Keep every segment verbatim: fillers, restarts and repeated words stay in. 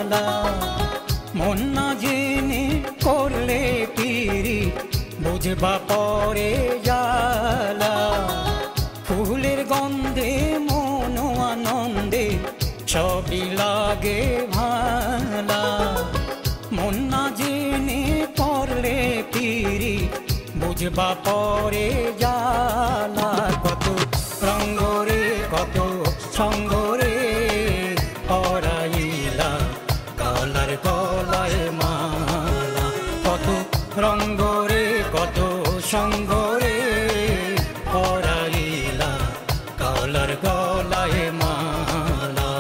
জ্বালা মন না জেনে করলে পিরি বুঝবা পরে জ্বালা ফুলের গন্ধে মন আনন্দে সবই লাগে ভালা মন না জেনে করলে পিরি বুঝবা পরে জ্বালা কত রঙ্গরে কত সঙ্গরে পরাইলা কালার গলায় মালা কত রঙ্গরে কত সঙ্গরে পরাইলা কালার গলায় মালা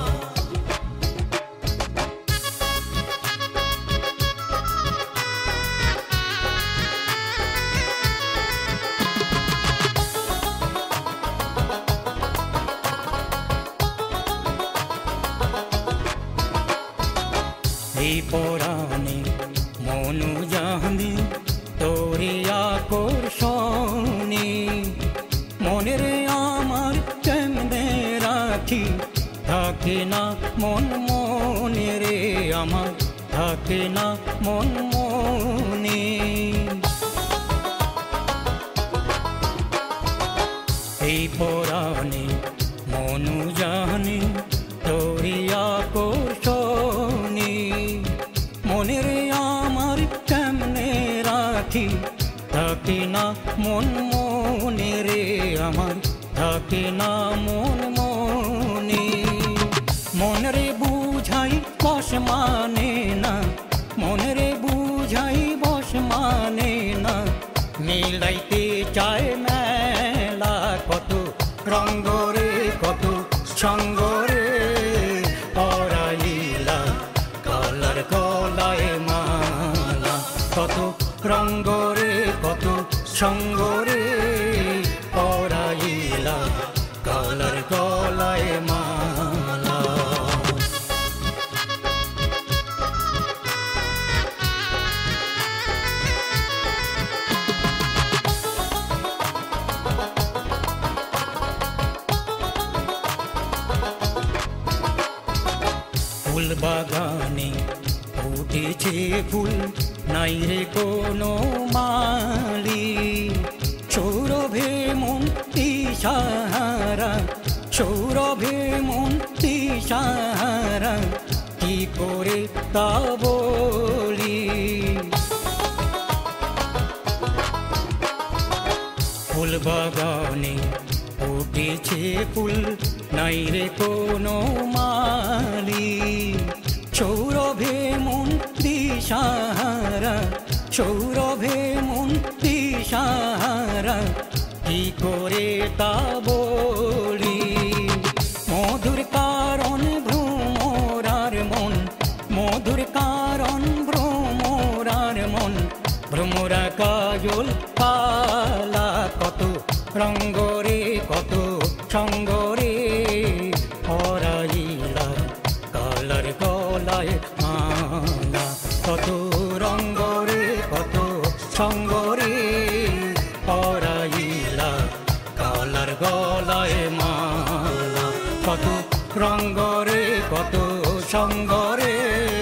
এই পরাণে মনু জানি তোরে আকর্ষণে মনের আমার কেমনে রাখি থাকে না মন মনে রে আমার থাকে না মন মনে এই পরাণে মনু জানি তোরে আকর্ষণে মনের আমার কেমনে রাখি থাকে না মন মনে রে আমার থাকে না মন মনে মনরে বুঝাই বস মানে না মনরে বুঝাই বস মানে না মিলাইতে চায় মেলা কত রঙ্গরে কত সঙ্গরে পরাইলা কালার গলায় মালা কত রঙ্গরে কত সঙ্গরে পরাইলা কালার গলায় মালা ফুল বাগানে উঠেছে ফুল নাই রে কোনো মালি সৌরভে মন দিশাহারা সৌরভে মন দিশাহারা কি করে তা বলি ফুল বাগানে উঠেছে ফুল নাই রে কোনো মালি সৌরভে মন দিশাহারা সৌরভে মন দিশাহারা কি করে তা বলি মধুর কারণ ভ্রমরার মন মধুর কারণ ভ্রমরার মন ভ্রমরা কাজল কালা কত রঙ্গরে কত সঙ্গরে পরাইলা কালার গলায় মালা কত রঙ্গরে কত সঙ্গরে পরাইলা কালার গলায় মালা কত রঙ্গরে কত সঙ্গরে